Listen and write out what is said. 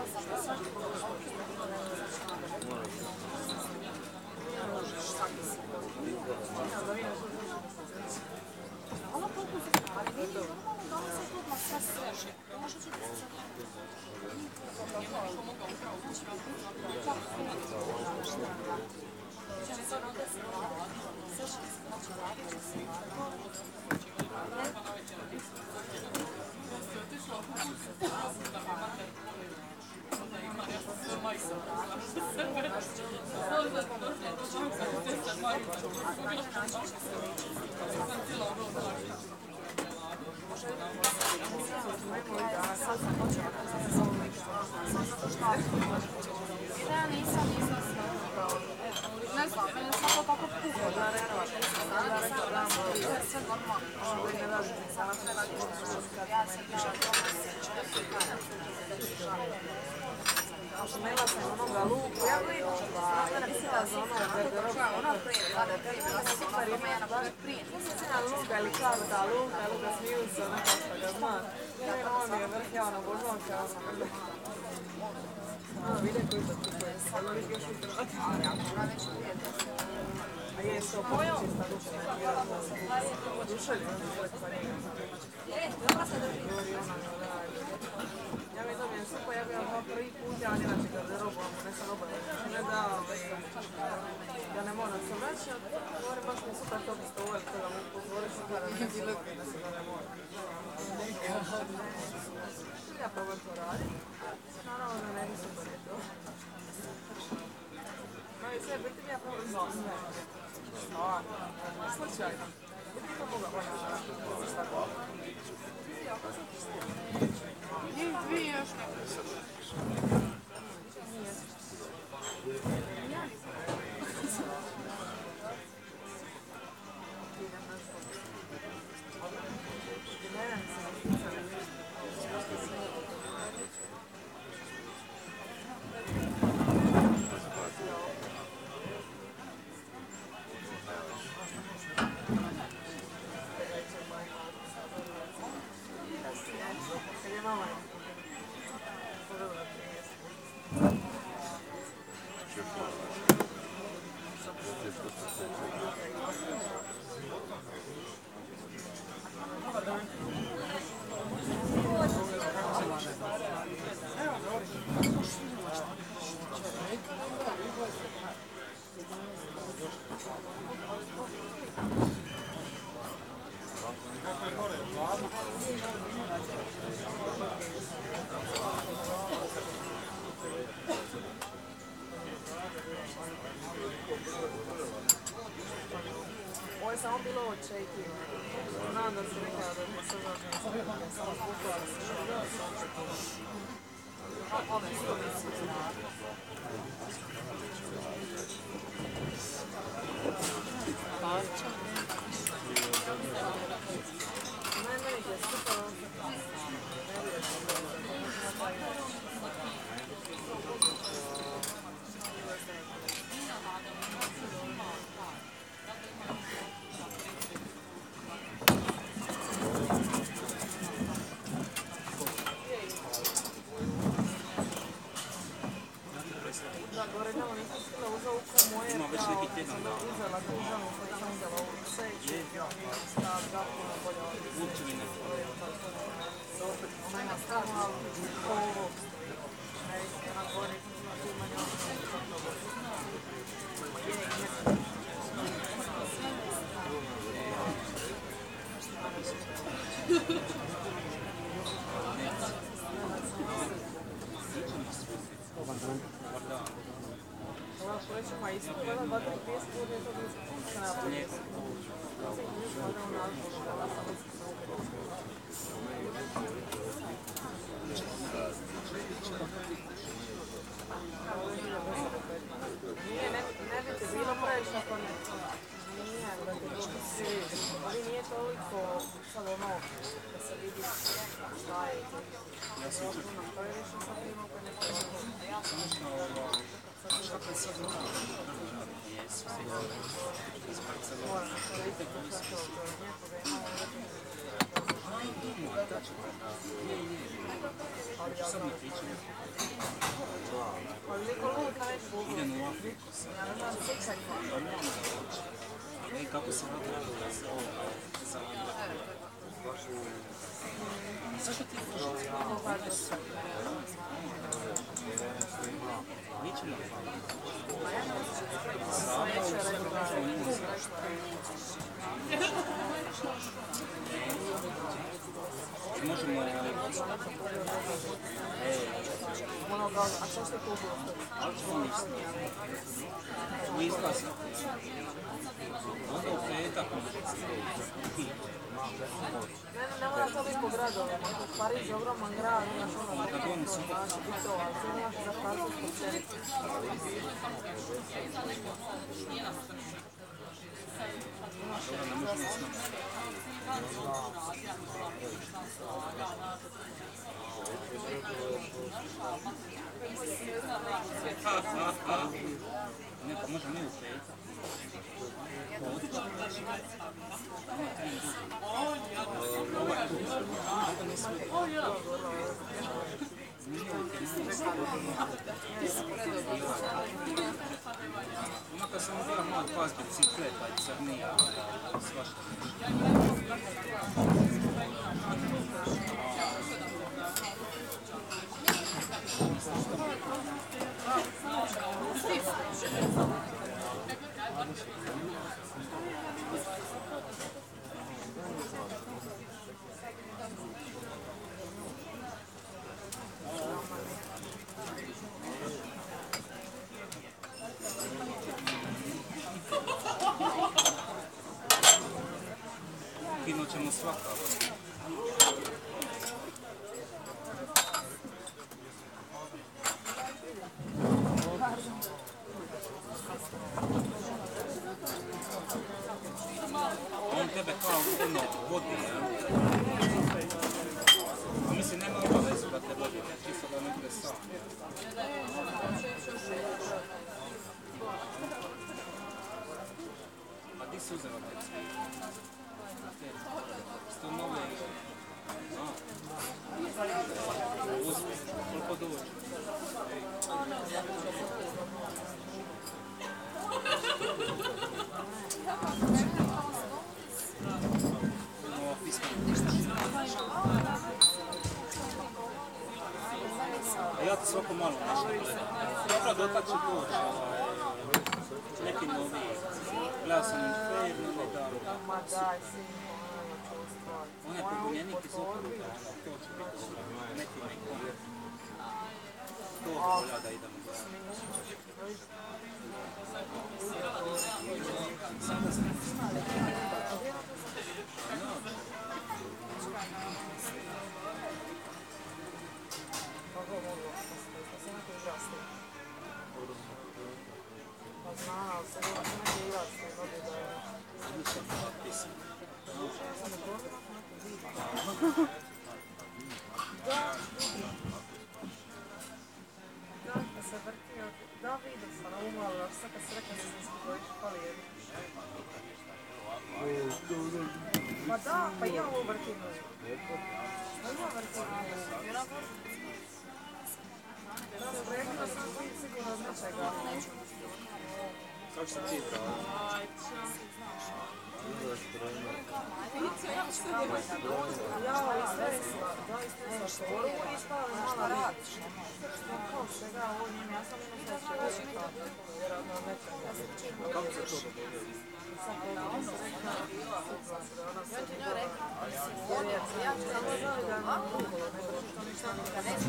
Nema sam onoga luku, ja vidim mislila za ono ono prije, super ima baš prije. Cijena luka ili kako ta luka smiju se, ono kao što ga znam. On je vrh javna božanka, ono vide koji to ti koje se, ono vidi još i Hrvati. A je što počeći sta duša, duša je ja mi dobijem se pojavio kao prvi put, ja inače garderobu, ne sa robom, ne da ne moram se vraći, govorim baš mi super to što uvijek toga mu pozvoriš u kada ne bilo da se da ne moram. Ja probam to raditi, naravno da ne bi super je to. No i sve, biti mi ja probam sve. Slučajno. Biti to moga ona. Njih dvije još ovo je samo bilo očekivano. Znam da se nekada da mi se zažem samo spukala se. Ove su Parča. Meni je super. Da, gore nema nisam stila uzela uko moje kao, sam da uzela državnu, koja sam uzela ovu seću i stav puno bolje ovdje seću. Ona ima stranu, ali ovo, ona gore, tu manje ma isto gledam 2-3 pjesme, bude to da se napravljaju. Ja sam ih gledala u nazvu, gledala sam Nije, ne bi te bilo previše ako ne. Nije, da te dobi sviđa. Ali nije toliko sad ono da se vidi šta je. Ja sam ono previše sad imao koje ne pođe. Kako je sad ono? Jesu. Moram, to je isto to, to je njekoga imao. Ali niko luka već bugu. Idem u Afriku sad. Ja ne znam, siksak. Ej, kako se radila za zašto ti Kožice? Nećemo. Možemo... Ono kao, a što ste kupili? Ali ćemo ništa. U izlazak. Onda u petak Ne mora to biti po gradovima. Pariz je ogroman grad, imaš ono neki znači to, ali ti nemaš za francusku pšenicu. Ne, pa možemo i u petak. Onako sam bio malo pas bicikleta i crnija, svašta kino ćemo svakako. On tebe kao puno vodi, ja? A mislim, nema obavezu da te vodi, čisto da ne bude sam. A di si uzela te cvije? Sto nove... Uzme, koliko dođe? Nova pisma. A ja ti svako malo nešto gledam. Dobro, dotak će doći. Neki novi. Gledao sam im fair, novi dan. Ma daj, sino, ono čustvo. Onaj pobunjenik iz okruga, to će biti dobro. Neki neko. To volja da idemo gledati. Sada sam. Kako je moglo? Pa se neko užasno. Pa zna, ali se neko užasno. Dobio da je... Nisam pisao. Ja sam ne govorim ako neko vidi. Da, da se vrtio, da vidio sam, umalo, sad kad se rekao da sam spojiš, pali jedno. Pa da, pa ja ovo vrtim. Pa ja vrtim. Da, rekla sam sigurno značajga. Kako se ti brao? Ja, istresla, da, istresla poruku i spala mala radiš. Kao svega, ovo njim, ja sam imao sve što je vjerojatno nećem. A kako se to dogodilo? Sad pogledam se rekla, sukla se da ona se dogodila. Jer je samo žali da je malo nego što ništa nikad